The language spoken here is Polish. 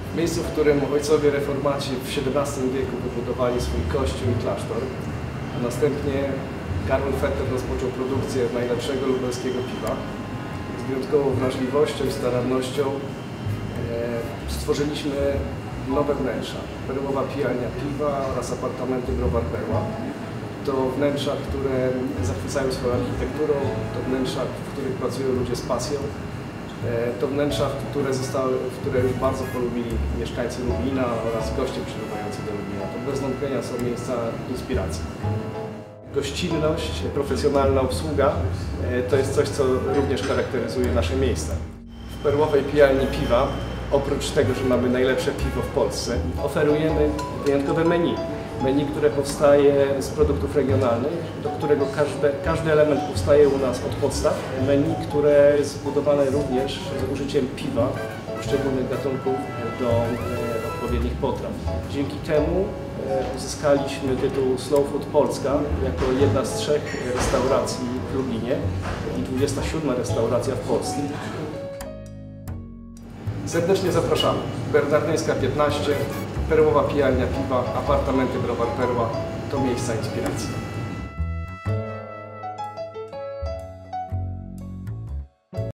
W miejscu, w którym ojcowie reformaci w XVII wieku wybudowali swój kościół i klasztor, a następnie Karol Vetter rozpoczął produkcję najlepszego lubelskiego piwa. Z wyjątkową wrażliwością i starannością stworzyliśmy nowe wnętrza. Perłowa pijalnia piwa oraz apartamenty Browar Perła. To wnętrza, które zachwycają swoją architekturą, to wnętrza, w których pracują ludzie z pasją. To wnętrza, które już bardzo polubili mieszkańcy Lublina oraz goście przybywający do Lublina. To bez wątpienia są miejsca inspiracji. Gościnność, profesjonalna obsługa to jest coś, co również charakteryzuje nasze miejsce. W Perłowej Pijalni Piwa, oprócz tego, że mamy najlepsze piwo w Polsce, oferujemy wyjątkowe menu. Menu, które powstaje z produktów regionalnych, do którego każdy element powstaje u nas od podstaw. Menu, które jest zbudowane również z użyciem piwa, poszczególnych gatunków do odpowiednich potraw. Dzięki temu uzyskaliśmy tytuł Slow Food Polska jako jedna z 3 restauracji w Lublinie i 27. restauracja w Polsce. Serdecznie zapraszamy. Bernardyńska 15, Perłowa Pijalnia Piwa, apartamenty Browar Perła to miejsca inspiracji.